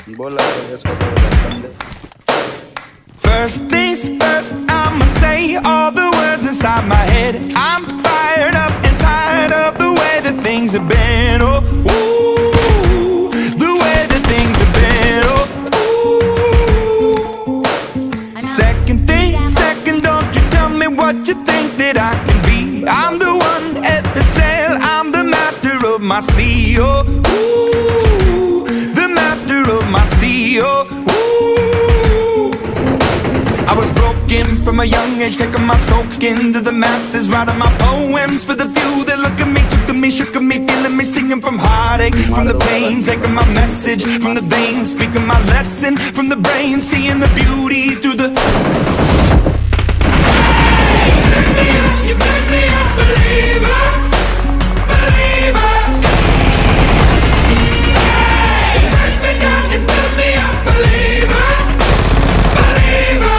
बोला इसको तो First things first, I'ma say all the words inside my head. I'm fired up and tired of the way that things have been. Oh, ooh, the way that things have been. Oh, ooh. Second thing, second, don't you tell me what you think that I can be. I'm the one at the sail, I'm the master of my sea. Oh, ooh, the master of my sea. Oh, I was broken from a young age, taking my soak into the masses, writing my poems for the few that look at me, took to me, shook at me, feeling me, singing from heartache, from the pain, taking my message from the veins, speaking my lesson from the brain, seeing the beauty through the... Hey, you make me a believer, believer. Hey, you make me down, you make me a believer, believer.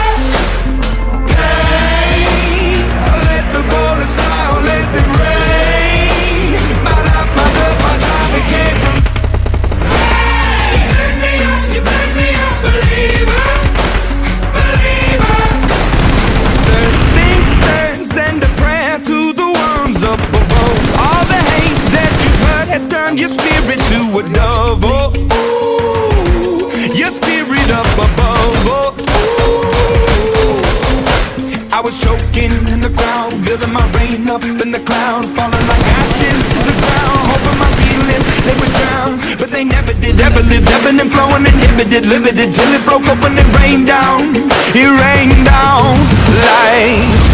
Your spirit to a dove, oh, ooh, your spirit up above, oh, ooh. I was choking in the crowd, building my rain up in the cloud, falling like ashes to the ground, hoping my feelings, they would drown, but they never did, ever lived, ebbing and flowing, inhibited, limited, till it broke open and rained down, it rained down like